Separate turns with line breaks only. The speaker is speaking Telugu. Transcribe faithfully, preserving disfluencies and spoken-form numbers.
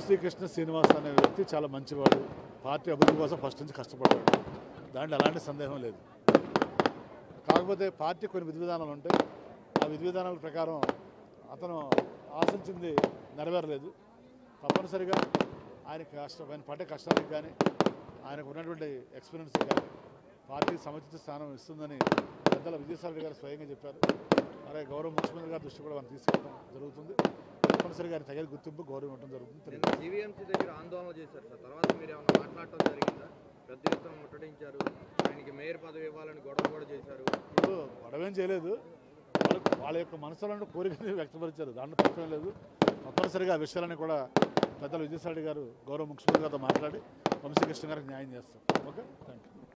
వంశీ కృష్ణ శ్రీనివాస్ అనే వ్యక్తి చాలా మంచివాడు, పార్టీ అభివృద్ధి కోసం ఫస్ట్ నుంచి కష్టపడ్డాడు, దాంట్లో ఎలాంటి సందేహం లేదు. కాకపోతే పార్టీ కొన్ని విధి విధానాలు ఉంటాయి, ఆ విధి విధానాల ప్రకారం అతను ఆశించింది నెరవేరలేదు. తప్పనిసరిగా ఆయన కష్టం ఆయన పడ్డ కష్టానికి కానీ ఆయనకు ఉన్నటువంటి ఎక్స్పీరియన్స్ కానీ పార్టీ సముచిత స్థానం ఇస్తుందని పెద్దల విజయసాయి గారు స్వయంగా చెప్పారు. అలాగే గౌరవ ముఖ్యమంత్రి గారి దృష్టి కూడా మనం తీసుకెళ్ళడం జరుగుతుంది. తప్పనిసరిగా ఆయన తగిన గుర్తింపు గౌరవం ఇవ్వడం జరుగుతుంది.
జీవీఎంసీ దగ్గర ఆందోళన చేశారు సార్, తర్వాత మీరు ఏమైనా మాట్లాడటం జరిగిందా? పెద్ద ఎత్తున ముట్టడించారు, ఆయనకి మేయర్ పదవి ఇవ్వాలని గొడవ కూడా చేశారు.
ఇప్పుడు గొడవేం చేయలేదు, వాళ్ళ యొక్క మనసులో కోరికని వ్యక్తపరిచారు, దాంట్లో తప్పేం లేదు. తప్పనిసరిగా ఆ విషయాలని కూడా పెద్దలు విజయసాయి గారు గౌరవ ముఖ్యమంత్రి గారితో మాట్లాడి వంశీ కృష్ణ గారికి న్యాయం చేస్తారు. Okay, thank you.